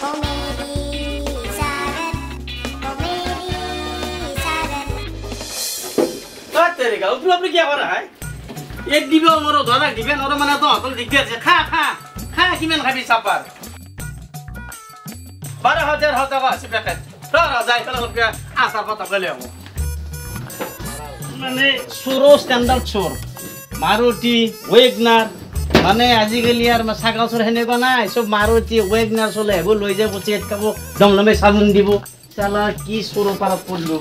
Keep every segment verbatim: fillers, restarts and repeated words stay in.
तेरे का ऊपर ऊपर क्या हो रहा है एक डिब्बा और दो ना डिब्बा और मना तो तो दिक्कत है खा खा खा कि मैं खाबी सापर बारह हजार होता है सिर्फ पैकेट तो राजा इतना रुपया आसार पता कर ले वो मैंने सुरो स्टैंडर्ड छोर मारुति वेगनर माने आजिकली यार मसाका छोर है को ना सब मारुति वेगनर चले वो লৈ যায় পচি এটা वो দমলমে সালুন দিব শালা কি সুরো পারা পড়লো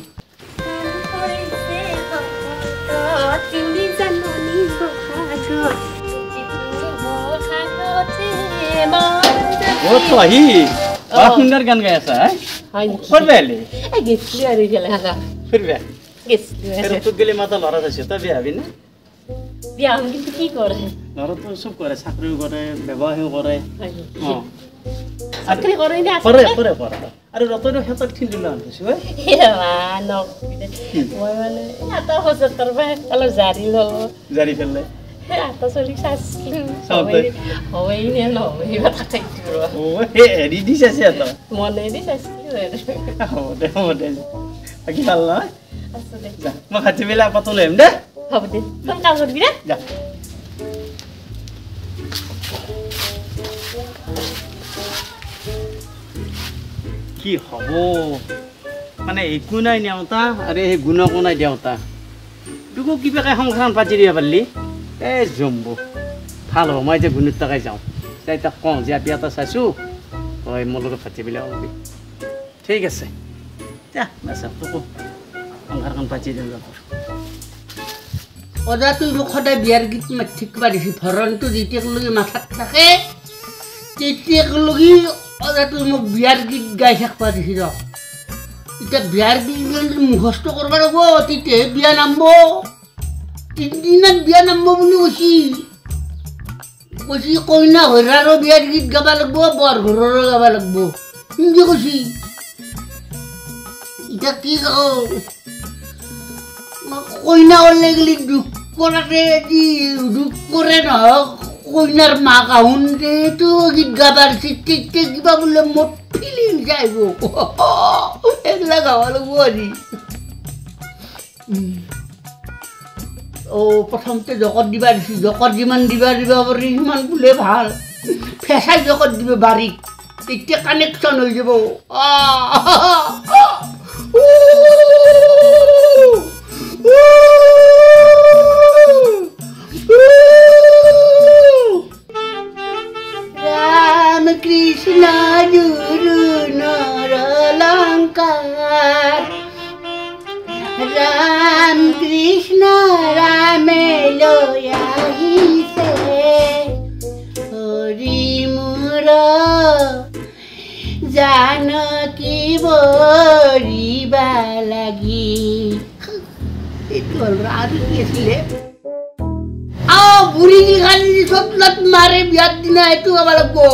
वो तो ही बहुत सुंदर गान गाया सा है हां पर पहले ए गिसली अरे चला का फिर बे गिसली फिर तो गेले माता लरा छ त बिया बिना बिया हम কিন্তু কি করে লরা তো সব করে চাকরি করে ব্যবহার করে हां চাকরি করে না করে করে করে আরে রতন হেতক ঠিন দিল আনছ এ মান মই মানে এত হসত করবে কালো জারি লো জারি ফেললে आता सोली सासकी होय होय ने नो इबा थाइतिरो ओ हे एडी दिसासे आता मने दि सासकी रे हो दे हो दे बाकी हल्ला असले जा म खाति बेला पतो लेम दे हो दे तुम काम करबि रे जा কি হবো মানে একু নাই নেওতা আরে হে গুণকো নাই দেওতা তুকো কিবা কাই সংসান পাতি দিয়া পারলি ए जम्बो ভালো মই যে গুণত টাকাই যাও তাই তা কোন যে বিয়াটা চাইছো ওই মলক ফাটি বিলা হবে ঠিক আছে যা বাসা তোকো সংসারখন পাতি দেন যাব ওদা তুই মুখতে বিয়ার গীত মাঠিক পারিছি ধরনটো জিতেক লগি মাথাত থাকে তিতেক লগি ওদা তুই মোক বিয়ার গীত গাই থাক পারিছি ৰ ইটা বিয়ার গীত মুখস্থ করবা লাগব তিতে বিয়া নামবো তিনদিনত বিয়া নামব বুলি কৈছি কৈছি কইনা হৰাৰো বিয়াৰ গীত গাবা লাগব বৰ ঘৰৰো গাবা লাগব হিন্দী কৈছি ইটা কি গাও কইনা ওলে গলি দুখ কৰাতে দি দুখ কৰে ন কইনাৰ মা কাহুন দে তো গীত গাবার চিত্তে কিবা বোলে মোৰ ফিলিং যাইব একলা গাবা লাগব আজি ও প্রথমতে জগত দিবা দিছি জগত যিমান দিবা দিবা পাৰি সিমান বুলে ভাল ফেসাই জগত দিবে বাৰিক তেতিয়া কানেকশন হৈ যাব রাম কৃষ্ণ গুরু নরলঙ্কার राम कृष्ण राम लोयाही से हरि मुर जानकी बोरिबा लगी इतल रात केसले आ बुरी की खाली सपलत मारे बियात दिना एतु आबा लगबो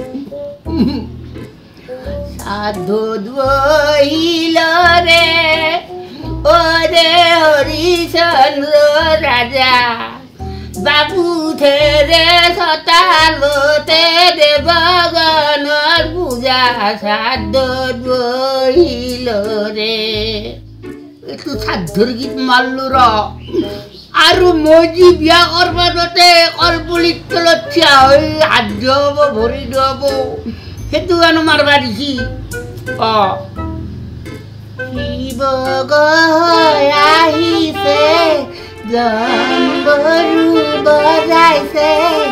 साधु द्वैल रे ओरे हरिचंद्र राजा बाबू तेरे सतालो तेरे बगनर पूजा साध द्वैल रे एतु साधुर गीत मारलो र आरु मजी बिया करबाते कलपुलित तलछिया होई हात दियब भरि दियब हेतु गान मारबा दिছি अ আহিছে জম্বৰু বজাইছে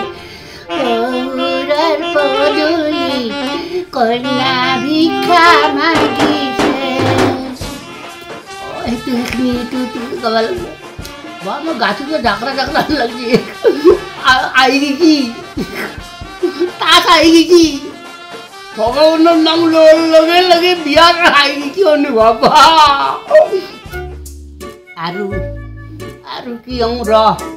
সৌৰৰ পদূলি কন্যা ভিক্ষা মাগিছে এইটো এইখিনি এইটো গাব লাগিব বা মোৰ গাটোকে ডাকৰা ডাকৰা লাগি আহি গেছি তাত আহি গেছি ভগৱানৰ নাম লগে লগে বিয়াৰ আহি কি অনুভৱ আৰু আৰু কি অংৰ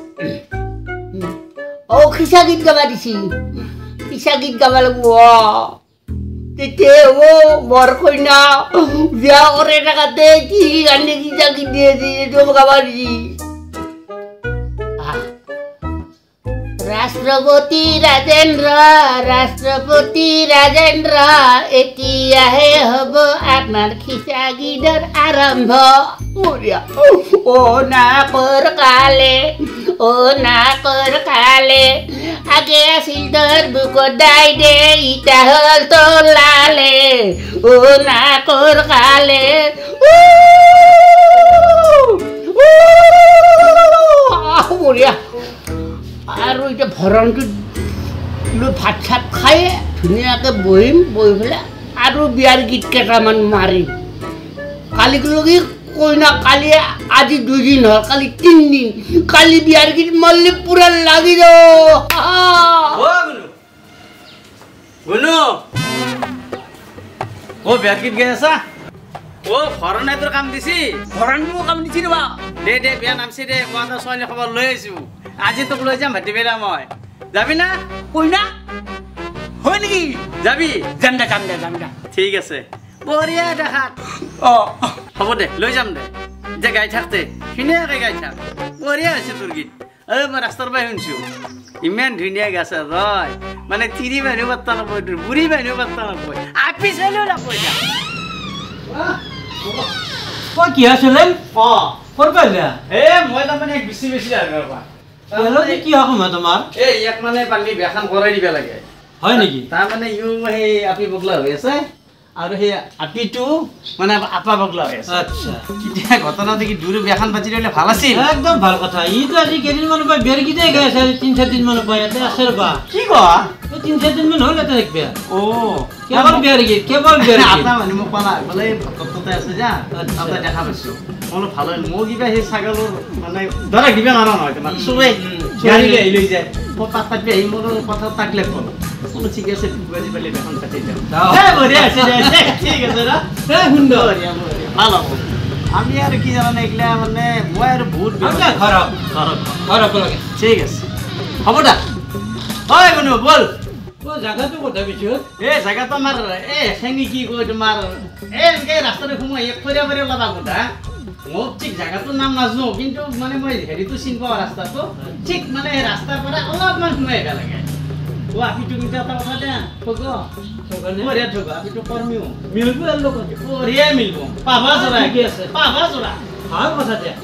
ও খিচা গীত গাবা দিছি খিচা গীত গাবা লাগব তেতিয়া ও বৰ কইনা বিয়া কৰে থাকাতে কি গানে খিচা গীত দিয়ে এইটো গাবা দিছি ৰাষ্ট্ৰপতি ৰাজেন্দ্ৰ ৰাষ্ট্ৰপতি ৰাজেন্দ্ৰ এতিয়াহে হ'ব আপোনাৰ খিচা গীতৰ আৰম্ভ মৰিয়া ও নাকৰ কালে ও নাকৰ কালে আগে আছিল তোৰ বুকুত দাই দে ইটা হ'ল তোৰ লালে ও নাকৰ কালে মৰিয়া আৰু এতিয়া ভৰণটো ভাত চাত খাই ধুনীয়াকৈ বহিম বহি পেলাই আৰু বিয়াৰ গীত কেইটামান মাৰিম কালিলৈকে কইনা কালি আজি দুদিন হ'ল কালি তিনিদিন কালি বিয়াৰ গীত মাৰিলে পুৰা লাগি যাব বিয়াৰ গীত গাই আছা ও ভৰণে তোৰ কাম দিছি ভৰণটো কাম দিছি ৰবা দে দে বিয়া নামছি দে মই এটা ছোৱালী খবৰ লৈ আহিছো আজি তোক লৈ যাম ভাটিবেলা মই যাবি না কইনা হয় নেকি যাবি যাম দে যাম দে যাম দে ঠিক আছে বঢ়িয়া দেখাত অ হ'ব দে লৈ যাম দে যে গাই থাকতে ধুনীয়াকৈ গাই থাক বঢ়িয়া হৈছে তোৰ গীত ঐ মই ৰাস্তাৰ পৰা শুনিছো ইমান ধুনীয়া গাছে ৰয় মানে তিৰি মানুহ পাত্তা নপয় তোৰ বুঢ়ী মানুহ পাত্তা নপয় আপি চালেও নপয় কই কি আছিলে অ ক'ৰ পাৰিলা এ মই তাৰমানে বেছি বেছি আগৰ পৰা হেল্ল' কি হক মই তোমাৰ এই ইয়াক মানে পালি বিয়াখন কৰাই দিব লাগে হয় নেকি তাৰমানে ইউ সেই আপি বগলা হৈ আছে আৰু সেই আপিটো মানে আপা বগলা হৈ আছে আচ্ছা এতিয়া ঘটনা দেখি দুৰো বিয়াখন পাতি দিলে ভাল আছিল একদম ভাল কথা ইটো আজি কেইদিনমানৰ পৰা বিয়াৰ গীতেই গাই আছে তিনি চাৰি দিনমানৰ পৰা ইয়াতে আছে ৰবা কি কোৱা তিনি চাৰি দিনমান হ'ল ইয়াতে বিয়া অ কেৱল বিয়াৰ গীত কেৱল বিয়াৰ গীত আপনা মানুহ মোক পালা বোলে ভক্ততে আছে যা আপনা দেখা পাইছো মই ভাল হ'ল মোৰ কিবা সেই ছাগলৰ মানে ধৰা কিবা নানা নহয় তোমাৰ চবে গাড়ী লৈ লৈ যায় মই পাত পাতি আহি মোৰ কথা তাকলে ক'ল কোনো ঠিক আছে বুজি পালে এখন পাতি যাওঁ হে বঢ়িয়া আছে দে ঠিক আছে না হে সুন্দৰ বঢ়িয়া বঢ়িয়া ভাল হ'ব আমি আৰু কি জানানে এইগিলা মানে মই আৰু বহুত ঘৰ ঘৰ ঘৰ লাগে ঠিক আছে হ'ব দা হয় কোনো বল ও জায়গাটো কথা বিছো এ জায়গাটো আমাৰ এ হেঙি কি কয় তোমাৰ এ এনেকৈ ৰাস্তাতে সোমাই এক ফৰিয়া ফৰিয়া ওলাবা কথা মই ঠিক জায়গাটোৰ নাম নাজানো কিন্তু মানে মই হেৰিটো চিনি পাওঁ ৰাস্তাটো ঠিক মানে ৰাস্তাৰ পৰা অলপমান সোমাই আহিব লাগে ও আপিটো কিন্তু এটা কথা দে ঠগ বঢ়িয়া ঠগ আপিটো কৰ্মীও মিলব আৰু লগত বঢ়িয়া মিলব পাবা জৰা কি আছে পাবা জৰা ভাল কথা দিয়া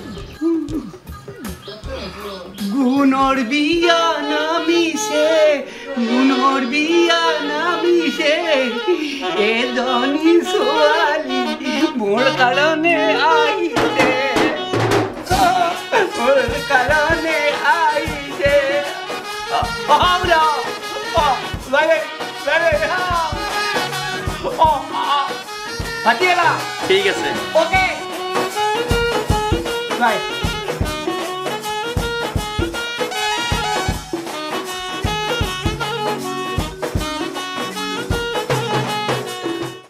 গুণৰ বিয়া নামিছে গুণৰ বিয়া নামিছে এজনী ছোৱালী মোৰ কাৰণে আহিছে মোৰ কাৰণে আহিছে ঠিক আছে অ'কে বাই